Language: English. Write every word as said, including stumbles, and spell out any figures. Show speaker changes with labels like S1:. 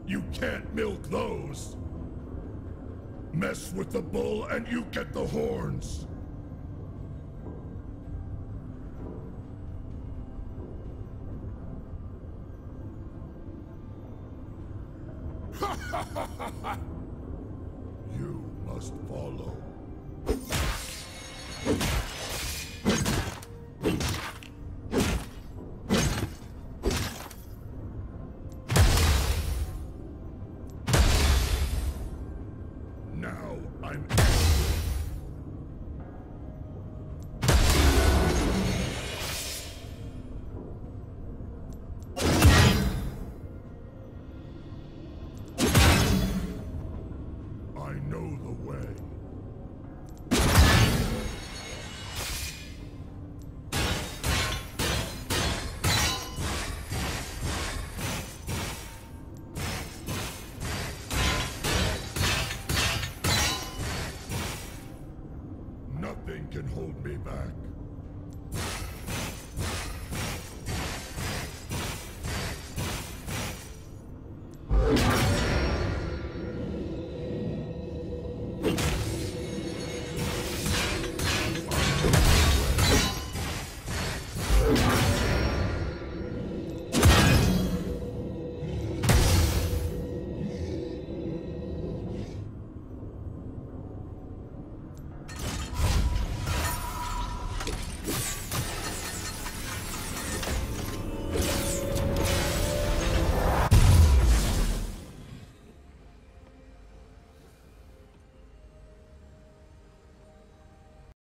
S1: You can't milk those. Mess with the bull and you get the horns. You must follow. Now I'm I know the way.